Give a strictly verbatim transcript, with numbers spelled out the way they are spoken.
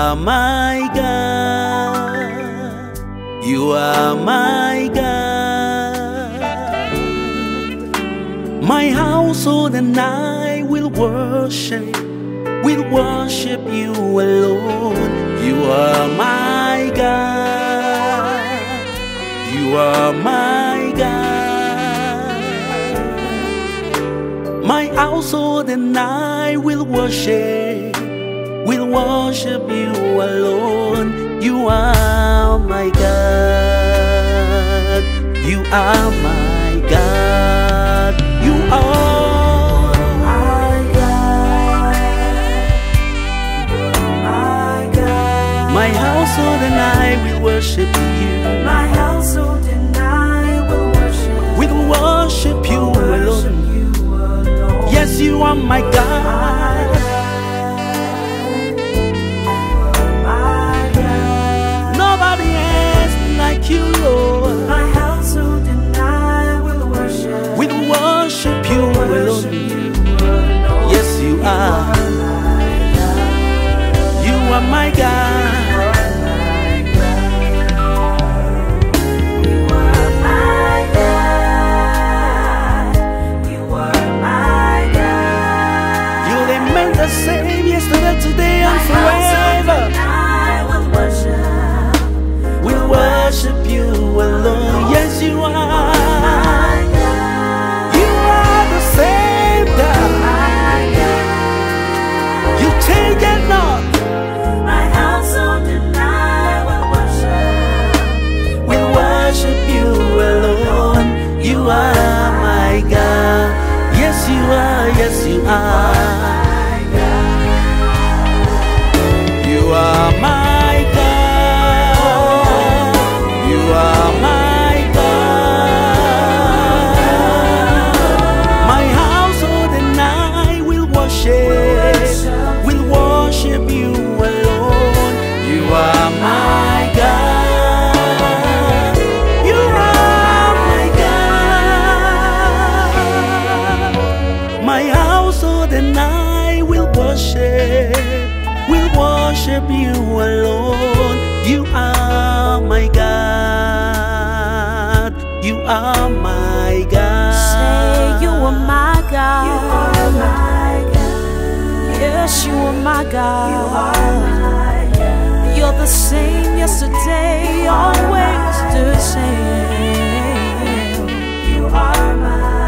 are my God. You are my God. My household and I will worship, will worship you alone. You are my God. You are my God. My household and I will worship, will worship you alone. You are my God. You are my God. You are my God. My God. My household and I will worship you. My household and I will worship. Will worship you alone. Yes, you are my God. You, Lord. My household and I will worship. We'll worship you alone. Yes, you are. You are my God. You are my God. You are my God. You remain the same yesterday, today, and forever. I will worship. We'll worship you alone. Yes, you are. You are the same God. You change it not. My household and I will worship. We'll worship you alone. You are my God. Yes, you are. Yes, you are. You are my worship you alone. You are my God. You are my God. Say you are my God. You are my God. Yes, you are my God. You are my God. You're the same yesterday, always the same. You are my God.